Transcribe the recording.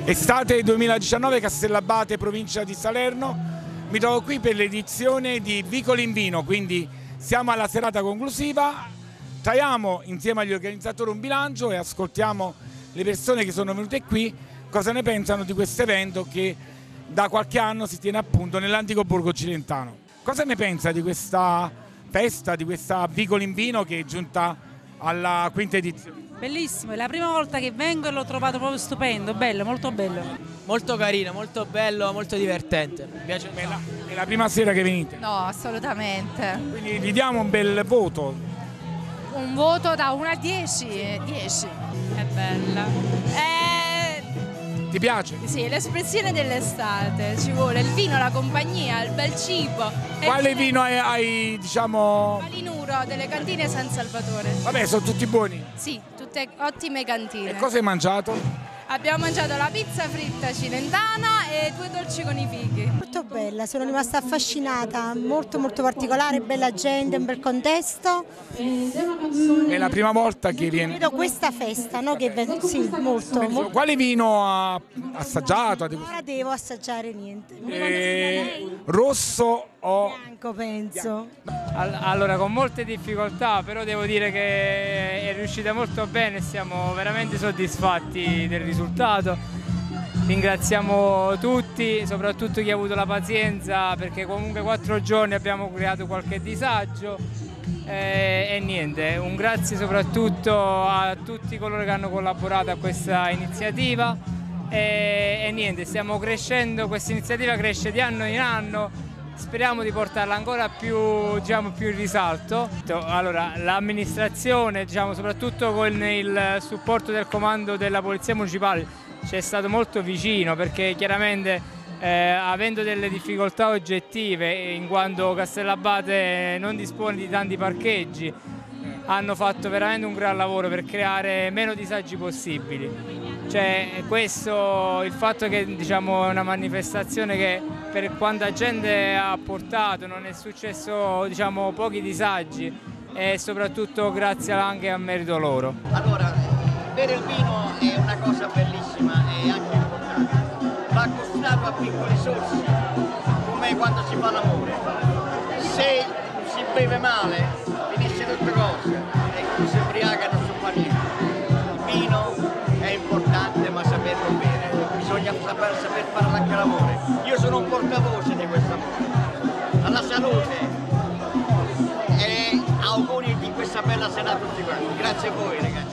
Estate 2019, Castellabate, provincia di Salerno. Mi trovo qui per l'edizione di Vicoli in Vino, quindi siamo alla serata conclusiva. Traiamo insieme agli organizzatori un bilancio e ascoltiamo le persone che sono venute qui cosa ne pensano di questo evento che da qualche anno si tiene appunto nell'antico borgo cilentano. Cosa ne pensa di questa festa, di questa Vicoli in Vino che è giunta alla quinta edizione? Bellissimo, è la prima volta che vengo e l'ho trovato proprio stupendo, bello, molto bello. Molto carino, molto bello, molto divertente. Mi piace. È la prima sera che venite? No, assolutamente. Quindi gli diamo un bel voto. Un voto da 1 a 10. 10. È bella. Ti piace? Sì, l'espressione dell'estate, ci vuole il vino, la compagnia, il bel cibo. Quale vino hai, diciamo? Malinuro delle cantine San Salvatore. Vabbè, sono tutti buoni. Sì, tutte ottime cantine. E cosa hai mangiato? Abbiamo mangiato la pizza fritta cilentana e 2 dolci con i fichi. Molto bella, sono rimasta affascinata, molto particolare, bella gente, un bel contesto. È la prima volta che viene. Vedo questa festa, no? Sì, molto. Quale vino ha assaggiato? Ora devo assaggiare niente. Rosso o bianco, penso. Allora, con molte difficoltà, però devo dire che è riuscita molto bene, siamo veramente soddisfatti del risultato. Ringraziamo tutti, soprattutto chi ha avuto la pazienza, perché comunque 4 giorni abbiamo creato qualche disagio e niente, un grazie soprattutto a tutti coloro che hanno collaborato a questa iniziativa e niente, stiamo crescendo, questa iniziativa cresce di anno in anno. Speriamo di portarla ancora più, più in risalto. Allora, l'amministrazione, soprattutto con il supporto del comando della Polizia Municipale, ci è stato molto vicino perché chiaramente avendo delle difficoltà oggettive in quanto Castellabate non dispone di tanti parcheggi, hanno fatto veramente un gran lavoro per creare meno disagi possibili. Questo, il fatto che è una manifestazione che per quanta gente ha portato non è successo pochi disagi e soprattutto grazie anche a merito loro. Allora, bere il vino è una cosa bellissima e anche importante, va costato a piccoli sorsi, come quando si fa l'amore. Se si beve male finisce tutte cose e chi si ubriaca non si fa niente. Il vino è importante ma saperlo bere, bisogna saper fare anche l'amore. Io sono un portavoce di questo amore. Alla salute e auguri di questa bella serata a tutti quanti. Grazie a voi ragazzi.